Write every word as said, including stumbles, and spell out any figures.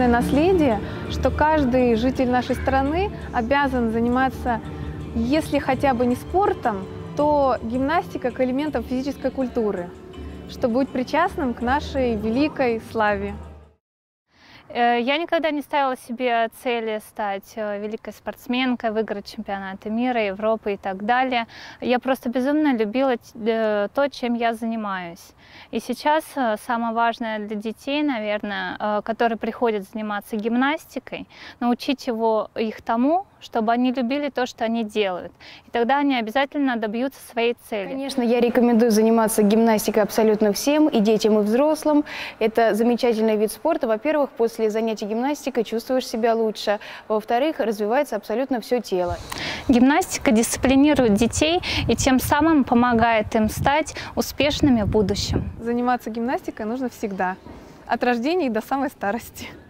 культурное наследие, что каждый житель нашей страны обязан заниматься, если хотя бы не спортом, то гимнастикой как элементом физической культуры, чтобы быть причастным к нашей великой славе. Я никогда не ставила себе цели стать великой спортсменкой, выиграть чемпионаты мира, Европы и так далее. Я просто безумно любила то, чем я занимаюсь. И сейчас самое важное для детей, наверное, которые приходят заниматься гимнастикой, научить его, их тому, чтобы они любили то, что они делают. И тогда они обязательно добьются своей цели. Конечно, я рекомендую заниматься гимнастикой абсолютно всем, и детям, и взрослым. Это замечательный вид спорта. Во-первых, после занятий гимнастикой чувствуешь себя лучше. Во-вторых, развивается абсолютно все тело. Гимнастика дисциплинирует детей и тем самым помогает им стать успешными в будущем. Заниматься гимнастикой нужно всегда, от рождения и до самой старости.